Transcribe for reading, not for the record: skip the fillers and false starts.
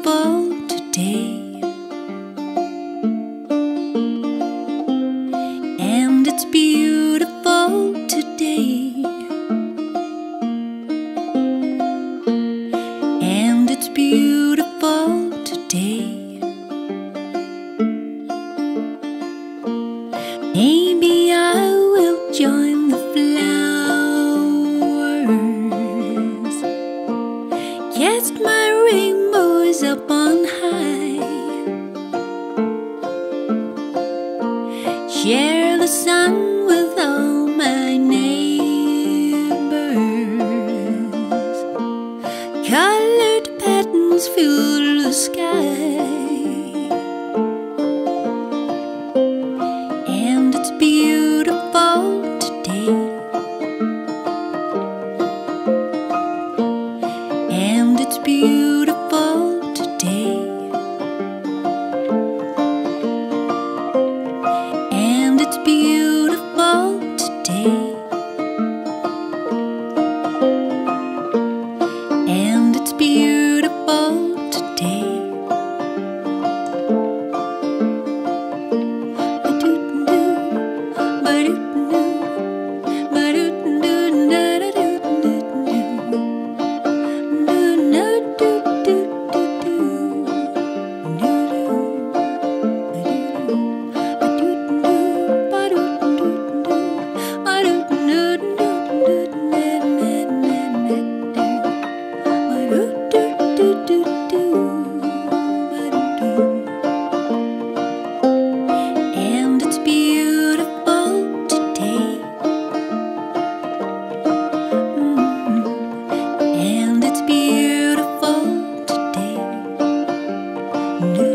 beautiful today, and it's beautiful today, and it's beautiful today. Maybe I will join the flowers, cast my rainbows up on high, share the sun with all my neighbors, colored patterns fill the sky, and it's beautiful today, and it's beautiful today, and it's beautiful today, and it's beautiful today. And it's beautiful today, and it's beautiful today.